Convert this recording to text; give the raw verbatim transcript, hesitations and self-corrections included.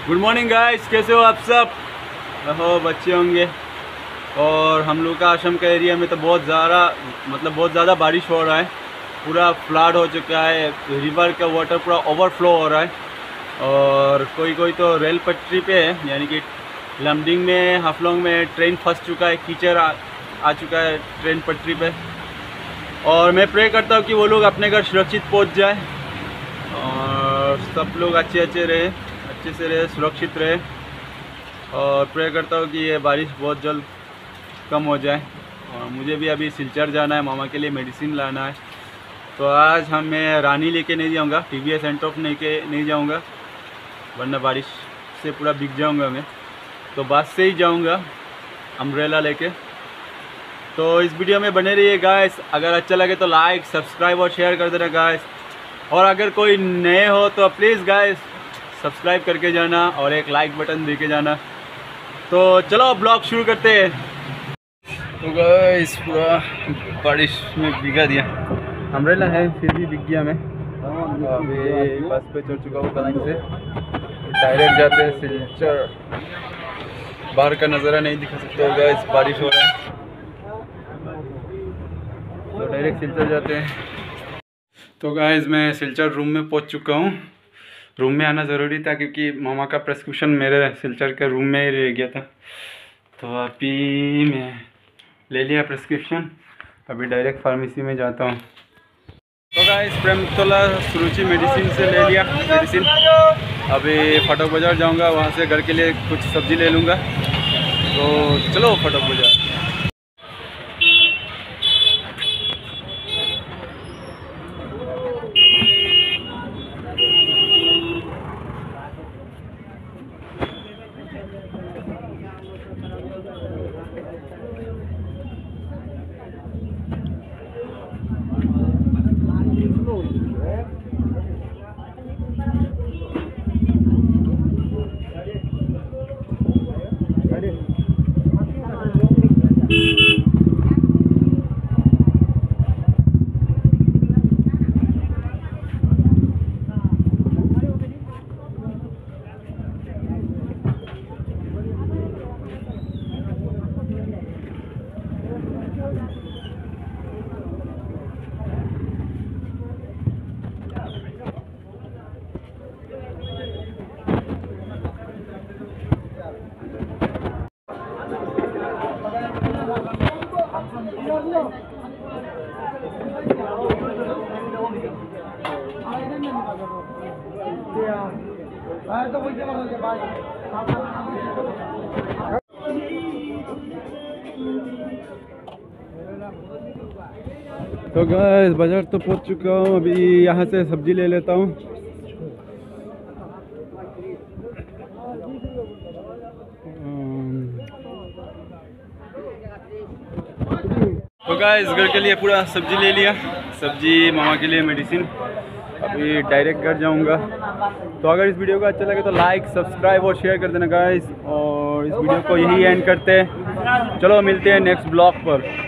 Good morning guys, कैसे हो आप सब? हो बच्चे होंगे। और हम लोग का आश्रम का एरिया में तो बहुत ज़्यादा मतलब बहुत ज़्यादा बारिश हो रहा है। पूरा फ्लड हो चुका है, रिवर का वाटर पूरा ओवरफ्लो हो रहा है। और कोई कोई तो रेल पटरी पे है, यानी कि लमडिंग में हाफलोंग में ट्रेन फंस चुका है, कीचड़ आ, आ चुका है ट्रेन पटरी पे। और मैं प्रे करता हूँ कि वो लोग अपने घर सुरक्षित पहुँच जाए और सब लोग अच्छे अच्छे रहे अच्छे से रहे सुरक्षित रहे। और प्रे करता हूँ कि ये बारिश बहुत जल्द कम हो जाए। और मुझे भी अभी सिलचर जाना है, मामा के लिए मेडिसिन लाना है। तो आज हम मैं रानी लेके नहीं जाऊँगा, टी वी एस एंटॉप नहीं के नहीं जाऊँगा, वरना बारिश से पूरा भीग जाऊँगा मैं। तो बस से ही जाऊँगा अम्ब्रेला लेके। तो इस वीडियो में बने रहिए गाइस। अगर अच्छा लगे तो लाइक सब्सक्राइब और शेयर कर देना गाइस। और अगर कोई नए हो तो प्लीज़ गाइस सब्सक्राइब करके जाना और एक लाइक बटन दे के जाना। तो चलो ब्लॉग शुरू करते हैं। तो गाइस पूरा बारिश में भीगा दिया, अम्ब्रेला है फिर भी भीग गया मैं। अभी बस पे चढ़ चुका हूँ कलांग से, डायरेक्ट जाते हैं सिलचर। बाहर का नज़ारा नहीं दिखा सकते हो गाइस, बारिश हो रहा है तो डायरेक्ट सिलचर जाते हैं। तो गाइस मैं सिलचर रूम में पहुंच चुका हूं। रूम में आना ज़रूरी था क्योंकि मामा का प्रेस्क्रिप्शन मेरे सिलचर के रूम में ही रह गया था। तो अभी मैं ले लिया प्रेस्क्रिप्शन, अभी डायरेक्ट फार्मेसी में जाता हूं। तो गाइस प्रेमतोला सुरुचि मेडिसिन से ले लिया मेडिसिन। अभी फाटक बाज़ार जाऊंगा, वहां से घर के लिए कुछ सब्ज़ी ले लूँगा। तो चलो फाटक बाज़ार। तो गाइस बाजार तो पहुंच चुका हूँ, अभी यहाँ से सब्जी ले लेता हूँ। तो गाइस घर के लिए पूरा सब्जी ले लिया, सब्जी मामा के लिए मेडिसिन। अभी डायरेक्ट घर जाऊंगा। तो अगर इस वीडियो को अच्छा लगे तो लाइक सब्सक्राइब और शेयर कर देना गाइस। और इस वीडियो को यही एंड करते हैं। चलो मिलते हैं नेक्स्ट ब्लॉग पर।